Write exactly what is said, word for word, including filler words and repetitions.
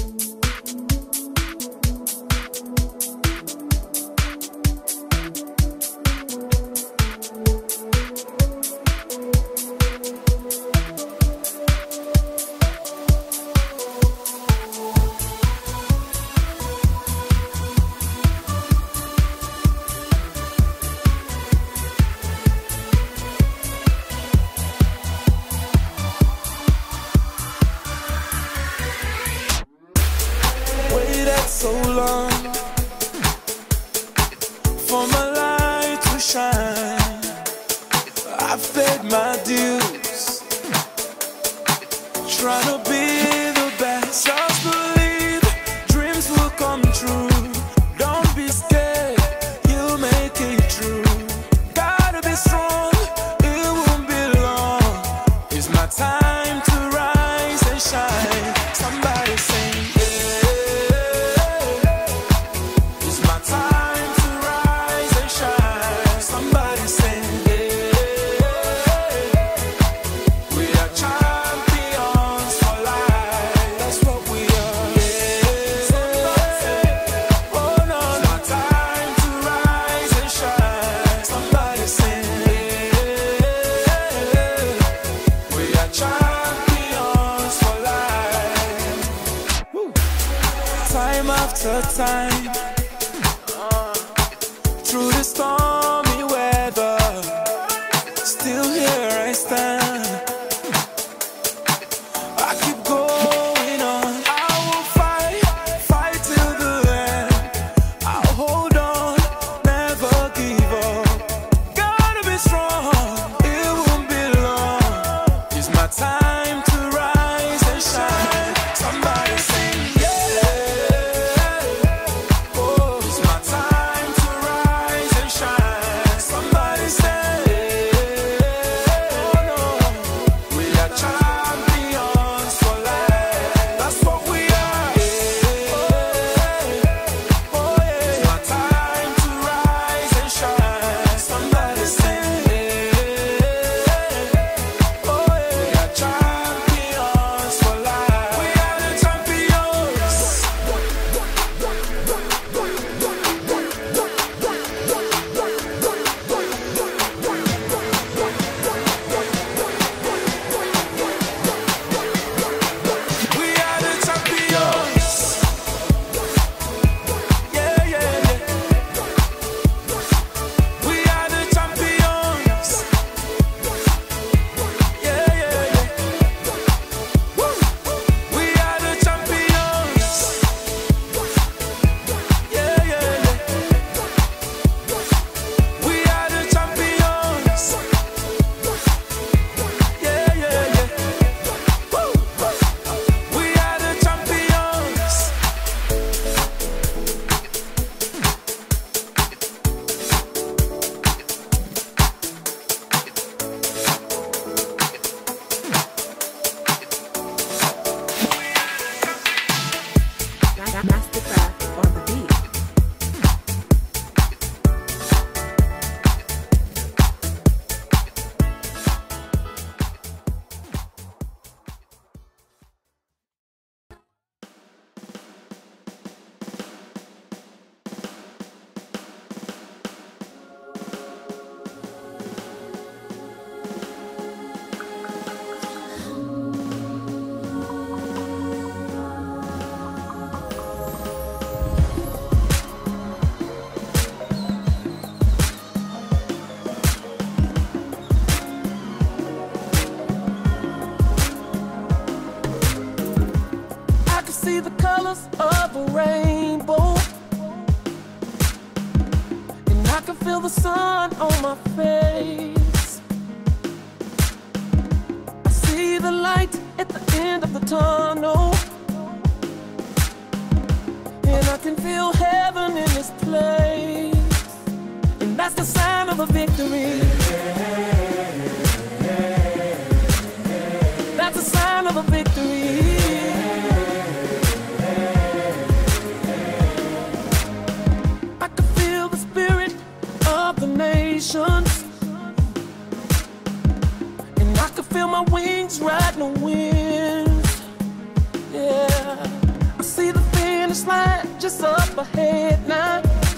So long for my light to shine. I've paid my dues, trying to be the best. Just believe dreams will come true. Don't be scared, you'll make it true. Gotta be strong, it won't be long. It's my time to rise and shine. Somebody sing. Time after time, uh, through the stormy weather, still here I stand. I keep going on. I will fight, fight till the end. I'll hold on, never give up. Gotta be strong, it won't be long. It's my time to rise and shine. Somebody sing, yeah. The colors of a rainbow, and I can feel the sun on my face. I see the light at the end of the tunnel, and I can feel heaven in this place. And that's the sign of a victory. That's a sign of a victory. And I can feel my wings riding the wind. Yeah, I see just up ahead now.